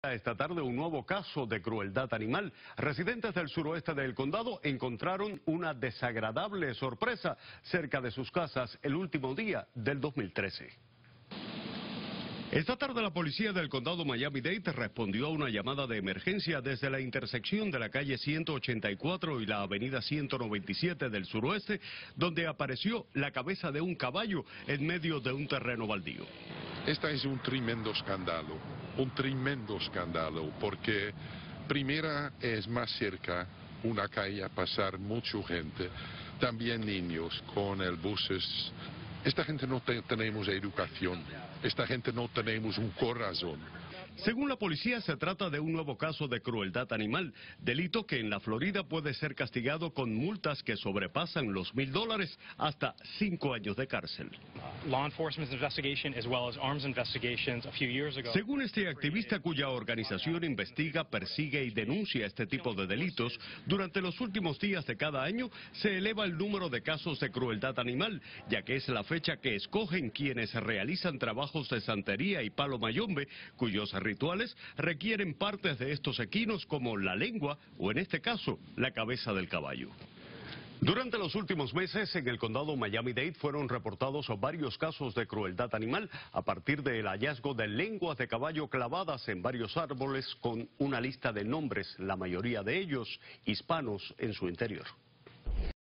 Esta tarde un nuevo caso de crueldad animal. Residentes del suroeste del condado encontraron una desagradable sorpresa cerca de sus casas el último día del 2013. Esta tarde la policía del condado Miami-Dade respondió a una llamada de emergencia desde la intersección de la calle 184 y la avenida 197 del suroeste, donde apareció la cabeza de un caballo en medio de un terreno baldío. Este es un tremendo escándalo, porque primero es más cerca una calle a pasar mucha gente, también niños con el buses. Esta gente no tenemos educación, esta gente no tenemos un corazón. Según la policía, se trata de un nuevo caso de crueldad animal, delito que en la Florida puede ser castigado con multas que sobrepasan los $1,000 hasta 5 años de cárcel. Según este activista cuya organización investiga, persigue y denuncia este tipo de delitos, durante los últimos días de cada año se eleva el número de casos de crueldad animal, ya que es la fecha que escogen quienes realizan trabajos de santería y palo mayombe, cuyos rituales requieren partes de estos equinos como la lengua o, en este caso, la cabeza del caballo. Durante los últimos meses en el condado Miami-Dade fueron reportados varios casos de crueldad animal a partir del hallazgo de lenguas de caballo clavadas en varios árboles con una lista de nombres, la mayoría de ellos hispanos, en su interior.